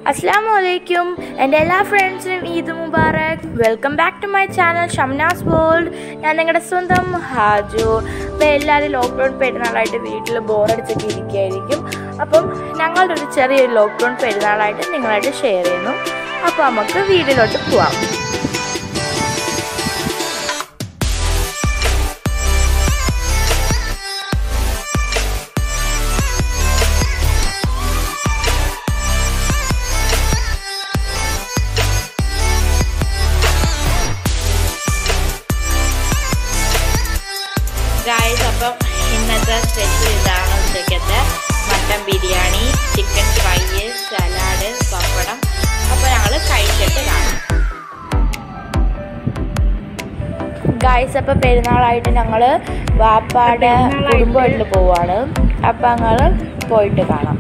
Assalamualaikum and എല്ലാ ഫ്രണ്ട്സിനും Eid Mubarak. Welcome back to my channel Shamnas world. ഞാൻ നിങ്ങളുടെ സ്വന്തം ഹാജു. അപ്പോൾ എല്ലാവരും ലോക്ക്ഡൗൺ പെരുന്നാളായിട്ട് വീട്ടിൽ ബോറടിച്ചൊക്കെ ഇരിക്കുകയായിരിക്കും. അപ്പം ഞങ്ങളുടെ ഒരു ചെറിയൊരു ലോക്ക്ഡൗൺ പെരുന്നാളായിട്ട് നിങ്ങളായിട്ട് ഷെയർ ചെയ്യുന്നു. അപ്പോൾ നമുക്ക് വീഡിയോയിലോട്ട് പോവാം. ഗായ്സ്, അപ്പം ഇന്നത്തെ സ്പെഷ്യൽ ഇതാണ്. ഉച്ചക്കത്തെ mutton biryani, chicken fry, salad, pappadam. അപ്പോൾ ഞങ്ങൾ കഴിച്ചിട്ട് കാണാം. ഗായ്സ്, അപ്പോൾ പെരുന്നാളായിട്ട് ഞങ്ങൾ വാപ്പാടെ കുടുംബ വീട്ടിൽ പോവാണ്. അപ്പം ഞങ്ങൾ പോയിട്ട് കാണാം.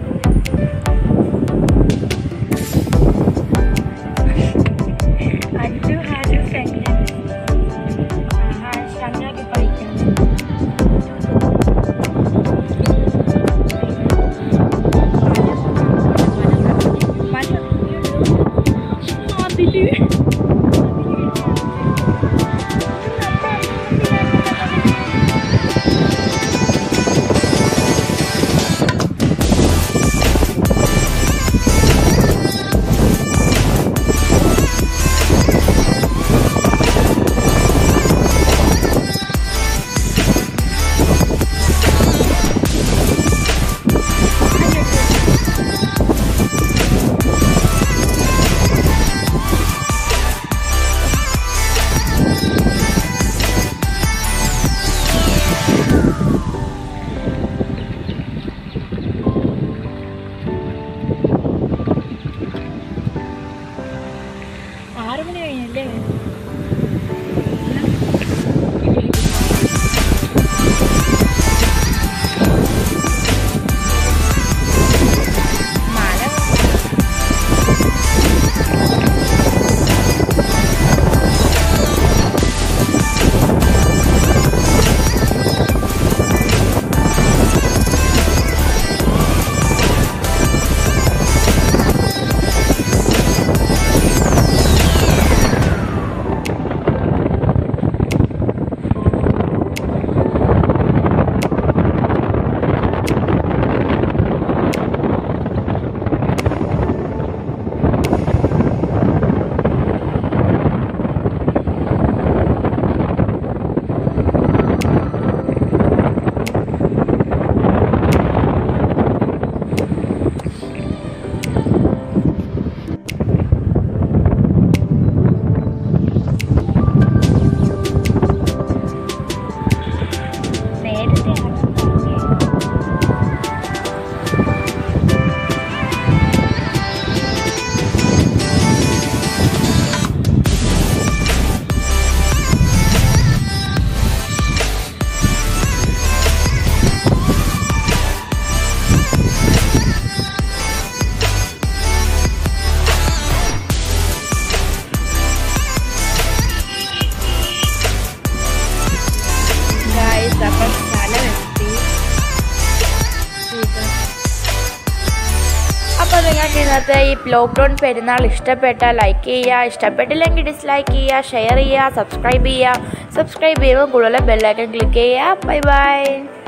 അപ്പോൾ നിങ്ങൾക്ക് ഇന്നത്തെ ഈ ലോക്ക്ഡൗൺ പെരുന്നാൾ ഇഷ്ടപ്പെട്ടാൽ ലൈക്ക് ചെയ്യുക, ഇഷ്ടപ്പെട്ടില്ലെങ്കിൽ ഡിസ്ലൈക്ക് ചെയ്യുക, ഷെയർ ചെയ്യുക, സബ്സ്ക്രൈബ് ചെയ്യുമ്പോൾ കൂടുതൽ ബെല്ലൈക്കൺ ക്ലിക്ക് ചെയ്യുക. Bye by.